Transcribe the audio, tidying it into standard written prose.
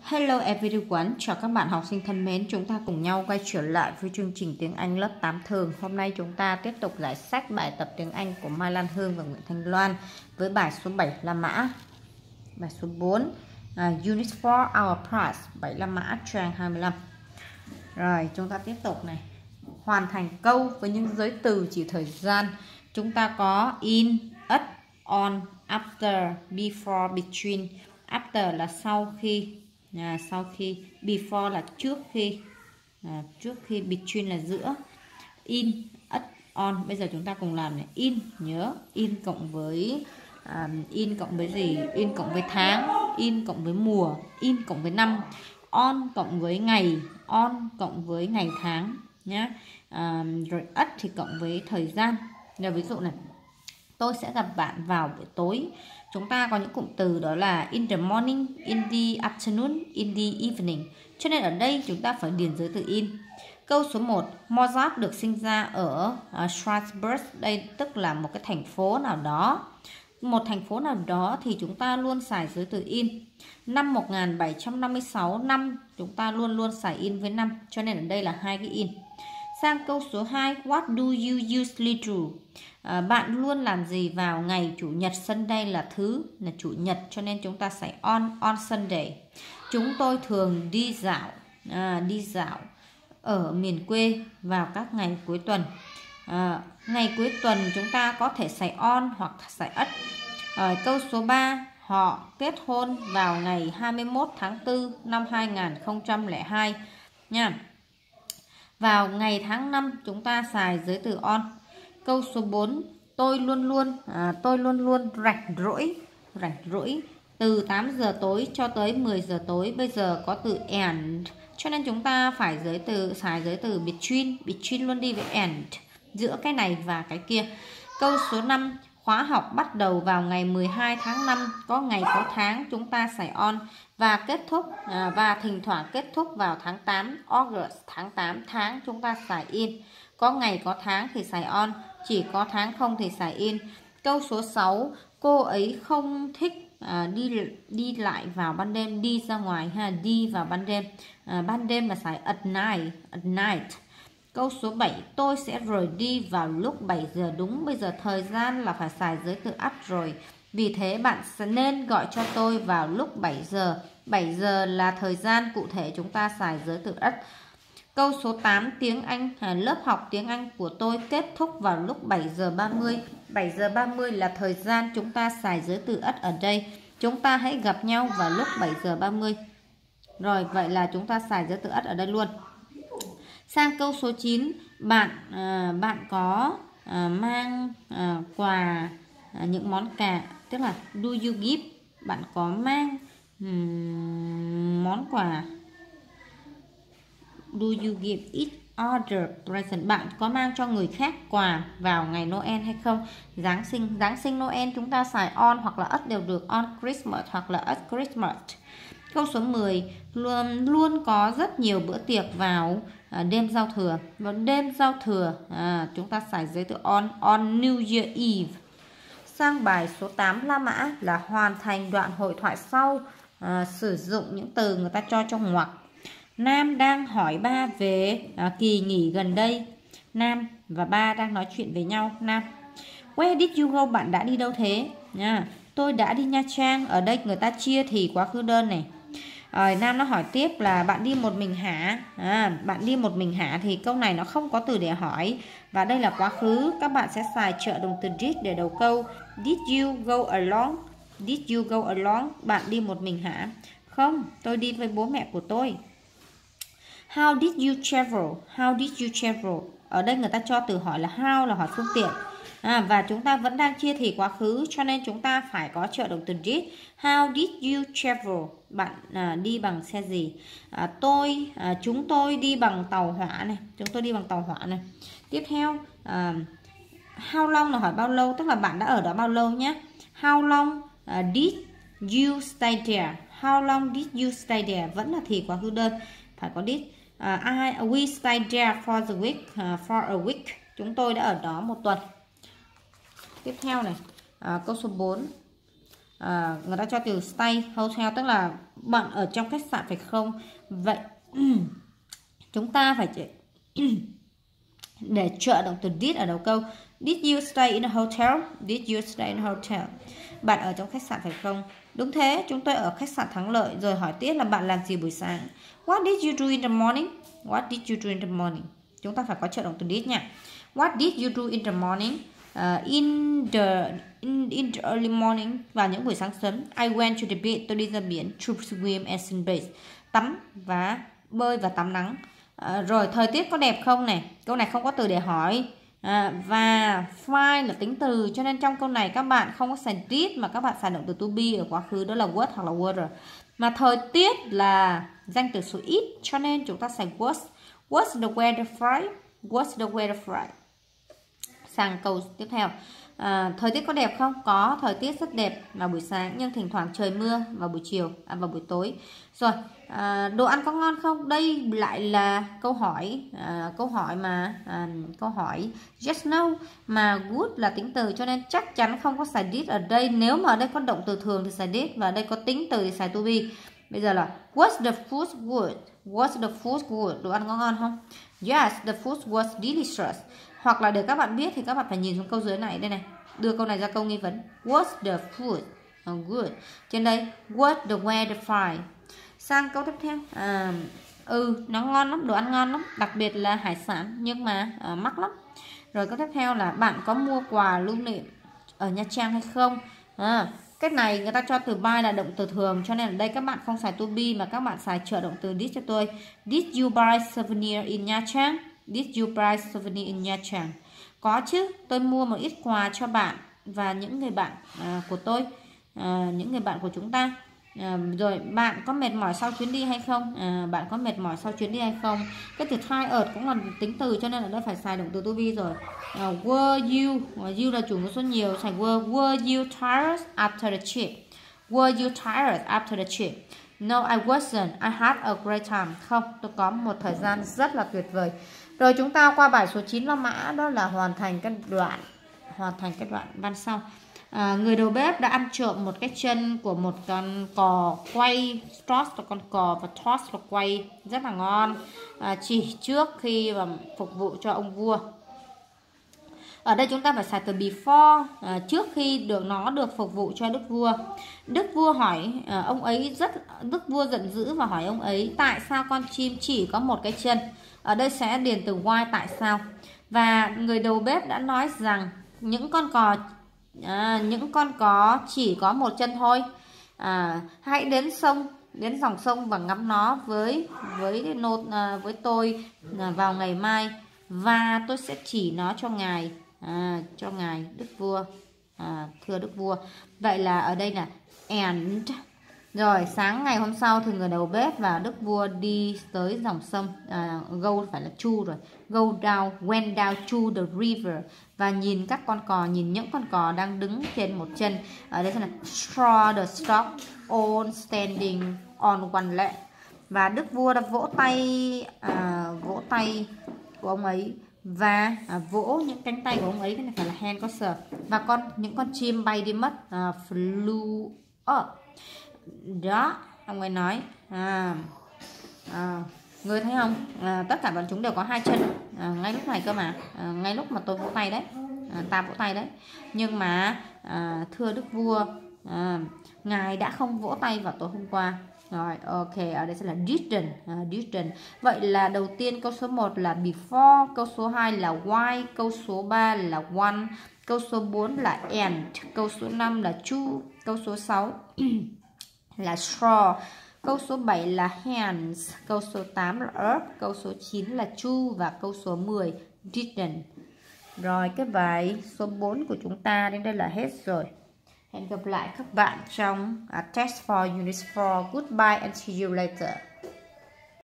Hello everyone, chào các bạn học sinh thân mến. Chúng ta cùng nhau quay trở lại với chương trình tiếng Anh lớp 8 thường. Hôm nay chúng ta tiếp tục giải sách bài tập tiếng Anh của Mai Lan Hương và Nguyễn Thanh Loan với bài số 7 La Mã. Bài số 4 Unit 4 Our Price, 7 La Mã trang 25. Rồi chúng ta tiếp tục này. Hoàn thành câu với những giới từ chỉ thời gian. Chúng ta có in, at, on, after, before, between. After là sau khi, before là trước khi, between là giữa, in, at, on. Bây giờ chúng ta cùng làm này. In, nhớ in cộng với gì? In cộng với tháng, in cộng với mùa, in cộng với năm, on cộng với ngày, on cộng với ngày tháng nhé. Rồi at thì cộng với thời gian. Rồi ví dụ này, tôi sẽ gặp bạn vào buổi tối. Chúng ta có những cụm từ đó là in the morning, in the afternoon, in the evening. Cho nên ở đây chúng ta phải điền giới từ in. Câu số 1, Mozart được sinh ra ở Strasbourg. Đây tức là một cái thành phố nào đó. Một thành phố nào đó thì chúng ta luôn xài giới từ in. Năm 1756 năm chúng ta luôn luôn xài in với năm. Cho nên ở đây là hai cái in. Sang câu số 2, what do you usually do? Bạn luôn làm gì vào ngày chủ nhật? Sunday là thứ, là chủ nhật, cho nên chúng ta xài on Sunday. Chúng tôi thường đi dạo ở miền quê vào các ngày cuối tuần. Ngày cuối tuần chúng ta có thể xài on hoặc xài at. Câu số 3, họ kết hôn vào ngày 21 tháng 4 năm 2002 nha. Vào ngày tháng 5 chúng ta xài giới từ on. Câu số 4, tôi luôn luôn rảnh rỗi từ 8 giờ tối cho tới 10 giờ tối. Bây giờ có từ and, cho nên chúng ta phải xài giới từ between luôn đi với and, giữa cái này và cái kia. Câu số 5, khóa học bắt đầu vào ngày 12 tháng 5, có ngày có tháng chúng ta xài on, và kết thúc và thỉnh thoảng kết thúc vào tháng 8, August, tháng 8, tháng chúng ta xài in. Có ngày có tháng thì xài on, chỉ có tháng không thì xài in. Câu số 6, cô ấy không thích đi lại vào ban đêm, đi ra ngoài đi vào ban đêm. Ban đêm là xài at night. Câu số 7, tôi sẽ rời đi vào lúc 7 giờ đúng. Bây giờ thời gian là phải xài giới từ at rồi. Vì thế bạn sẽ nên gọi cho tôi vào lúc 7 giờ. 7 giờ là thời gian cụ thể, chúng ta xài giới từ at. Câu số 8, tiếng Anh, lớp học tiếng Anh của tôi kết thúc vào lúc 7 giờ 30. 7 giờ 30 là thời gian, chúng ta xài giới từ at ở đây. Chúng ta hãy gặp nhau vào lúc 7 giờ 30. Rồi, vậy là chúng ta xài giới từ at ở đây luôn. Sang câu số 9, bạn có mang quà, những món quà, tức là do you give, bạn có mang món quà, do you give each other present, bạn có mang cho người khác quà vào ngày Noel hay không? Giáng sinh Noel chúng ta xài on hoặc là at đều được, on Christmas hoặc là at Christmas. Câu số 10, luôn có rất nhiều bữa tiệc vào đêm giao thừa. Vào đêm giao thừa chúng ta xài giới từ on New Year Eve. Sang bài số 8 La Mã là hoàn thành đoạn hội thoại sau, sử dụng những từ người ta cho trong ngoặc. Nam đang hỏi ba về kỳ nghỉ gần đây. Nam và ba đang nói chuyện với nhau. Nam, where did you go? Bạn đã đi đâu thế? Tôi đã đi Nha Trang. Ở đây người ta chia thì quá khứ đơn này. Nam nó hỏi tiếp là bạn đi một mình hả? Bạn đi một mình hả? Thì câu này nó không có từ để hỏi, và đây là quá khứ. Các bạn sẽ xài trợ động từ did để đầu câu. Did you go along? Did you go along? Bạn đi một mình hả? Không, tôi đi với bố mẹ của tôi. How did you travel? How did you travel? Ở đây người ta cho từ hỏi là how, là hỏi phương tiện. Và chúng ta vẫn đang chia thì quá khứ, cho nên chúng ta phải có trợ động từ did. How did you travel? Bạn đi bằng xe gì? Chúng tôi đi bằng tàu hỏa này. Chúng tôi đi bằng tàu hỏa này. Tiếp theo, how long là hỏi bao lâu, tức là bạn đã ở đó bao lâu nhé. How long did you stay there? How long did you stay there? Vẫn là thì quá khứ đơn, phải có did. We stayed there for the week. For a week. Chúng tôi đã ở đó một tuần. Tiếp theo này, câu số 4. Người ta cho từ stay hotel tức là bạn ở trong khách sạn phải không? Vậy chúng ta phải để trợ động từ did ở đầu câu. Did you stay in a hotel? Did you stay in a hotel? Bạn ở trong khách sạn phải không? Đúng thế, chúng tôi ở khách sạn Thắng Lợi. Rồi hỏi tiếp là bạn làm gì buổi sáng? What did you do in the morning? What did you do in the morning? Chúng ta phải có trợ động từ did nha. What did you do in the morning? In the early morning, vào những buổi sáng sớm. I went to the beach, tôi đi ra biển. To swim and sunbathe, tắm và bơi và tắm nắng. Rồi thời tiết có đẹp không này? Câu này không có từ để hỏi. Và fine là tính từ, cho nên trong câu này các bạn không có xài did mà các bạn xài động từ to be ở quá khứ, đó là was hoặc là were. Mà thời tiết là danh từ số ít, cho nên chúng ta xài was. Was the weather Friday? Was the weather Friday? Sang câu tiếp theo. Thời tiết có đẹp không? Có, thời tiết rất đẹp vào buổi sáng nhưng thỉnh thoảng trời mưa vào buổi chiều, vào buổi tối. Rồi, đồ ăn có ngon không? Đây lại là câu hỏi câu hỏi yes no, mà good là tính từ cho nên chắc chắn không có xài did ở đây. Nếu mà ở đây có động từ thường thì xài did, và ở đây có tính từ thì xài to be. Bây giờ là was the food good? Was the food good? Đồ ăn có ngon không? Yes, the food was delicious. Hoặc là để các bạn biết thì các bạn phải nhìn xuống câu dưới này, đây này, đưa câu này ra câu nghi vấn. Was the food good? Trên đây was the weather fine? Sang câu tiếp theo. Nó ngon lắm, đồ ăn ngon lắm, đặc biệt là hải sản, nhưng mà mắc lắm. Rồi câu tiếp theo là bạn có mua quà lưu niệm ở Nha Trang hay không? Cách này người ta cho từ buy là động từ thường, cho nên ở đây các bạn không xài to be mà các bạn xài trợ động từ did cho tôi. Did you buy souvenir in Nha Trang? Did you buy souvenir in Nha Trang? Có chứ, tôi mua một ít quà cho bạn và những người bạn của tôi, những người bạn của chúng ta. Rồi bạn có mệt mỏi sau chuyến đi hay không? Bạn có mệt mỏi sau chuyến đi hay không? Cái từ tired cũng là tính từ, cho nên ở đây phải xài động từ to be rồi. Were you là chủ ngữ số nhiều, xài were you tired after the trip? Were you tired after the trip? No, I wasn't. I had a great time. Không, tôi có một thời gian rất là tuyệt vời. Rồi chúng ta qua bài số 9 La Mã, đó là hoàn thành cái đoạn văn sau. Người đầu bếp đã ăn trộm một cái chân của một con cò quay. Toast là con cò và toast là quay, rất là ngon, chỉ trước khi mà phục vụ cho ông vua. Ở đây chúng ta phải xài từ before, trước khi nó được phục vụ cho đức vua. Đức vua hỏi ông ấy đức vua giận dữ và hỏi ông ấy tại sao con chim chỉ có một cái chân. Ở đây sẽ điền từ why, tại sao. Và người đầu bếp đã nói rằng những con cò chỉ có một chân thôi. Hãy đến dòng sông và ngắm nó với tôi vào ngày mai, và tôi sẽ chỉ nó cho ngài đức vua, thưa đức vua. Vậy là ở đây là and. Rồi sáng ngày hôm sau thì người đầu bếp và đức vua đi tới dòng sông, go phải là to rồi, went down to the river, và nhìn những con cò đang đứng trên một chân. Ở đây sẽ là saw the stock all standing on one leg, và đức vua đã vỗ tay của ông ấy và vỗ những cánh tay của ông ấy, cái này phải là hand có sờ, và những con chim bay đi mất, flew up. Đó, ông ấy nói người thấy không, tất cả bọn chúng đều có hai chân ngay lúc này cơ mà, ngay lúc mà tôi vỗ tay đấy, ta vỗ tay đấy, nhưng mà thưa đức vua, ngài đã không vỗ tay vào tối hôm qua. Rồi, ok, ở đây sẽ là didn't. Vậy là đầu tiên câu số 1 là before, câu số 2 là why, câu số 3 là one, câu số 4 là and, câu số 5 là to, câu số 6 là straw, câu số 7 là hands, câu số 8 là earth, câu số 9 là to, và câu số 10 didn't. Rồi cái bài số 4 của chúng ta đến đây là hết rồi. Hẹn gặp lại các bạn trong test for unit 4. Goodbye and see you later.